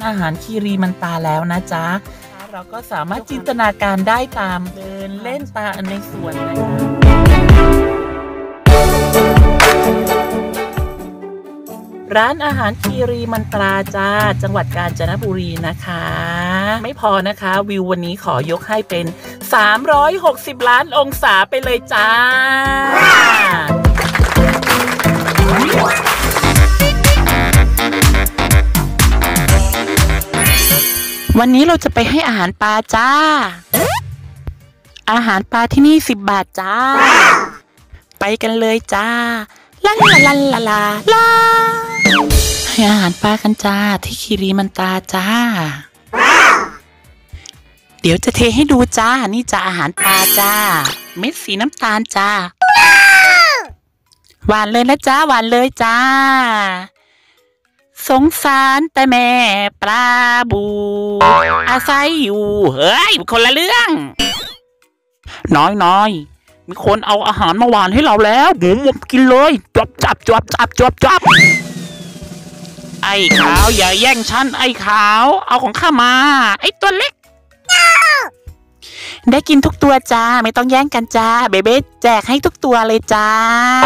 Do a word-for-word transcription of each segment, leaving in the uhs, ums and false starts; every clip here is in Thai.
อาหารคีรีมันตาแล้วนะจ๊ะเราก็สามารถจินตนาการได้ตามเดินเล่นตาในสวนนะคะร้านอาหารคีรีมันตราจ้าจังหวัดกาญจนบุรีนะคะไม่พอนะคะวิววันนี้ขอยกให้เป็นสามร้อยหกสิบล้านองศาไปเลยจ้าวันนี้เราจะไปให้อาหารปลาจ้าอาหารปลาที่นี่สิบบาทจ้าไปกันเลยจ้าลาลาลาลาลาลาให้อาหารปลากันจ้าที่คีรีมันตาจ้าเดี๋ยวจะเทให้ดูจ้านี่จ้าอาหารปลาจ้าเม็ดสีน้ำตาลจ้าหวานเลยนะจ้าหวานเลยจ้าสงสารแต่แม่ปลาบูอาศัยอยู่เฮ้ยคนละเรื่องน้อยน้อยมีคนเอาอาหารมาหวานให้เราแล้วหมูหมดกินเลยจับจับจับจับจับจับไอ้ขาวอย่าแย่งฉันไอ้ขาวเอาของข้ามาไอ้ตัวเล็กได้กินทุกตัวจ้าไม่ต้องแย่งกันจ้าเบเบ้แจกให้ทุกตัวเลยจ้า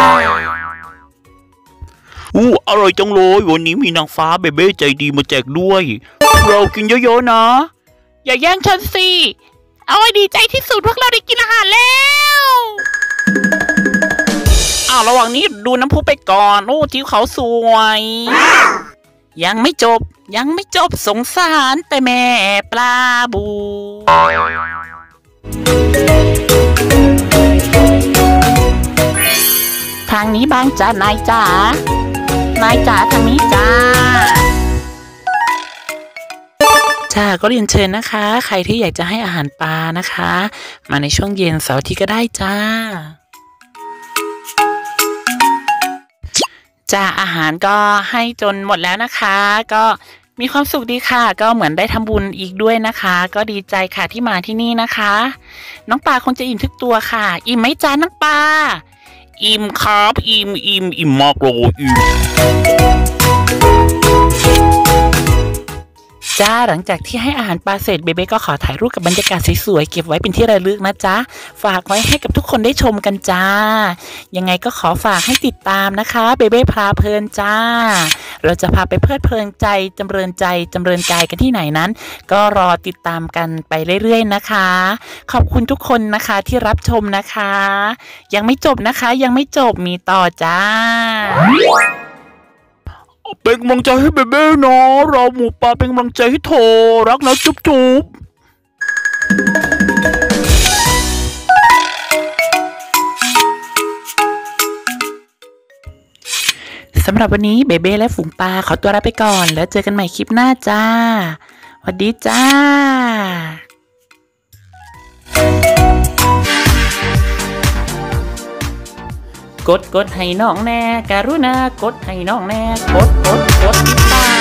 อู้อร่อยจังเลยวันนี้มีนางฟ้าเบเบ้ใจดีมาแจกด้วยเรากินเยอะๆนะอย่าแย่งฉันสิเอาไว้ดีใจที่สุดพวกเราได้กินอาหารแล้วอ้าวระหว่างนี้ดูน้ำพุไปก่อนโอ้ทิวเขาสวยยังไม่จบยังไม่จบสงสารแต่แม่ปลาบูทางนี้บ้างจ้านายจ๋านายจ๋าทางนี้จ้าจ้าก็เรียนเชิญนะคะใครที่อยากจะให้อาหารปลานะคะมาในช่วงเย็นเสาร์อาทิตย์ก็ได้จ้าจ้าอาหารก็ให้จนหมดแล้วนะคะก็มีความสุขดีค่ะก็เหมือนได้ทำบุญอีกด้วยนะคะก็ดีใจค่ะที่มาที่นี่นะคะน้องปลาคงจะอิ่มทุกตัวค่ะอิ่มไหมจ้าน้องปลาอิ่มครับอิ่มอิ่มอิ่มมากเลยอิ่มจ้าหลังจากที่ให้อาหารปลาเสร็จเบเบ้ก็ขอถ่ายรูปกับบรรยากาศสวยๆเก็บไว้เป็นที่ระลึกนะจ๊ะฝากไว้ให้กับทุกคนได้ชมกันจ้ายังไงก็ขอฝากให้ติดตามนะคะเบเบ้พาเพลินจ้าเราจะพาไปเพลิดเพลินใจจำเริญใจจำเริญกายกันที่ไหนนั้นก็รอติดตามกันไปเรื่อยๆนะคะขอบคุณทุกคนนะคะที่รับชมนะคะยังไม่จบนะคะยังไม่จบมีต่อจ้าเป็นกำลังใจให้เบเบ้เนาะเราหมูป่าเป็นกำลังใจให้โถรักนะจุ๊บจุ๊บสำหรับวันนี้เบเบ้และฝูงปลาขอตัวลาไปก่อนแล้วเจอกันใหม่คลิปหน้าจ้าสวัสดีจ้ากดกดให้น้องแน่การุณากดให้น้องแน่กดกดกดติดตาม